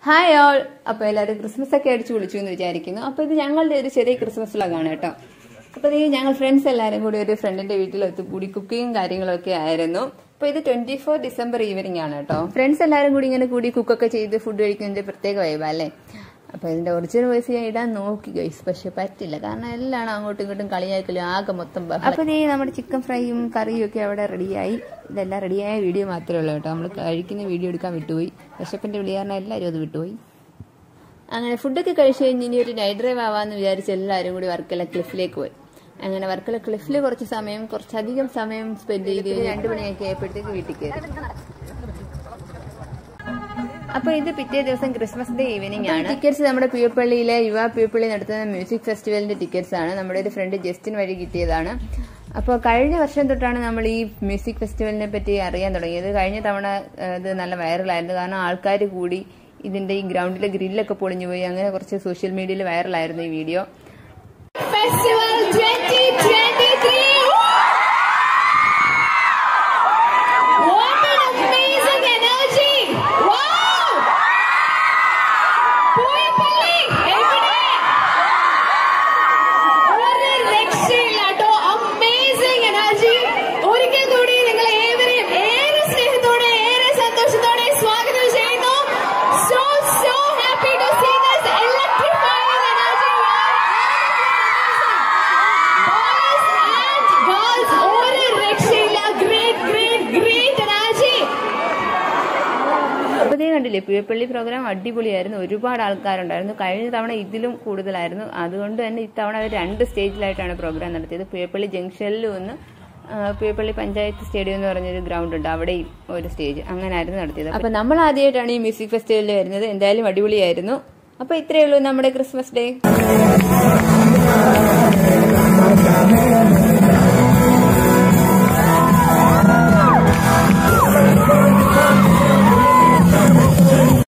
Hi all. അപ്പോൾ എല്ലാവരും Christmas ഒക്കെ അടിച്ചു വിളിച്ചു എന്ന് വിചാരിക്കുന്നു. അപ്പോൾ ഇത് ഞങ്ങളുടെ ഒരു ചെറിയ ക്രിസ്മസ് വ്ളോഗാണ് കേട്ടോ. അപ്പോൾ ഇത് ഞങ്ങൾ ഫ്രണ്ട്സ് എല്ലാവരും കൂടി ഒരു ഫ്രണ്ടിന്റെ വീട്ടിൽ ഒത്തുകൂടി കുക്കിങ്ങും കാര്യങ്ങളൊക്കെ ആയിരുന്നു. അപ്പോൾ ഇത് 24 ഡിസംബർ ഈവനിങ് ആണ് കേട്ടോ. ഫ്രണ്ട്സ് എല്ലാവരും കൂടി ഇങ്ങനെ കൂടി കുക്കൊക്കെ ചെയ്ത് ഫുഡ് കഴിക്കുന്നതിന്റെ പ്രത്യേക വൈബ് അല്ലേ. അപ്പോൾ ഇതിന്റെ ഒറിജിനൽ വോയിസ് ഞാൻ ഇടാൻ നോക്കി ഗൈസ്, പക്ഷെ പറ്റില്ല. കാരണം എല്ലാം അങ്ങോട്ടും ഇങ്ങോട്ടും കളിയാക്കലും ആകെ മൊത്തം. അപ്പോൾ ഈ നമ്മുടെ ചിക്കൻ ഫ്രൈയും കറിയും ഒക്കെ അവിടെ റെഡിയായി. ഇതെല്ലാം റെഡിയായ വീഡിയോ മാത്രമേ ഉള്ളൂ കേട്ടോ. നമ്മൾ കഴിക്കുന്ന വീഡിയോ എടുക്കാൻ വിട്ടുപോയി. വിശപ്പിന്റെ വിളി കാരണം എല്ലാവരും അത് വിട്ടുപോയി. അങ്ങനെ ഫുഡൊക്കെ കഴിച്ചു കഴിഞ്ഞ് ഇനി ഒരു നൈറ്റ് ഡ്രൈവ് ആവാന്ന് വിചാരിച്ച് എല്ലാവരും കൂടി വർക്കല ക്ലിഫിലേക്ക് പോയി. അങ്ങനെ വർക്കല ക്ലിഫിൽ കുറച്ചധികം സമയം സ്പെൻഡ് ചെയ്ത് 2 മണിയൊക്കെ ആയപ്പോഴത്തേക്ക് വീട്ടിൽ കയറി. അപ്പൊ ഇത് പിറ്റേ ദിവസം ക്രിസ്മസ് ഡേ ഈവനിങ് ആണ്. ടിക്കറ്റ്സ് നമ്മുടെ പുയപ്പള്ളിയിലെ യുവ പുയപ്പള്ളി നടത്തുന്ന മ്യൂസിക് ഫെസ്റ്റിവലിന്റെ ടിക്കറ്റ്സ് ആണ്. നമ്മുടെ ഒരു ഫ്രണ്ട് ജസ്റ്റിൻ വഴി കിട്ടിയതാണ്. അപ്പോൾ കഴിഞ്ഞ വർഷം തൊട്ടാണ് നമ്മൾ ഈ മ്യൂസിക് ഫെസ്റ്റിവലിനെ പറ്റി അറിയാൻ തുടങ്ങിയത്. കഴിഞ്ഞ തവണ ഇത് നല്ല വൈറലായിരുന്നു. കാരണം ആൾക്കാർ കൂടി ഇതിന്റെ ഈ ഗ്രൗണ്ടിലെ ഗ്രില്ലൊക്കെ പൊളിഞ്ഞു പോയി. അങ്ങനെ കുറച്ച് സോഷ്യൽ മീഡിയയിൽ വൈറലായിരുന്നു ഈ വീഡിയോ. ഫെസ്റ്റിവൽ 2023 കണ്ടില്ലേ, പുയപ്പള്ളി പ്രോഗ്രാം അടിപൊളിയായിരുന്നു. ഒരുപാട് ആൾക്കാരുണ്ടായിരുന്നു. കഴിഞ്ഞ തവണ ഇതിലും കൂടുതലായിരുന്നു. അതുകൊണ്ട് തന്നെ ഇത്തവണ അവർ 2 സ്റ്റേജിലായിട്ടാണ് പ്രോഗ്രാം നടത്തിയത്. പുയപ്പള്ളി ജംഗ്ഷനിലും ഒന്ന്, പുയപ്പള്ളി പഞ്ചായത്ത് സ്റ്റേഡിയം എന്ന് പറഞ്ഞൊരു ഗ്രൗണ്ട് ഉണ്ട്, അവിടെയും ഒരു സ്റ്റേജ്. അങ്ങനെയായിരുന്നു നടത്തിയത്. അപ്പൊ നമ്മൾ ആദ്യമായിട്ടാണ് ഈ മ്യൂസിക് ഫെസ്റ്റിവലിൽ വരുന്നത്. എന്തായാലും അടിപൊളിയായിരുന്നു. അപ്പൊ ഇത്രയേ ഉള്ളൂ നമ്മുടെ ക്രിസ്മസ് ഡേ.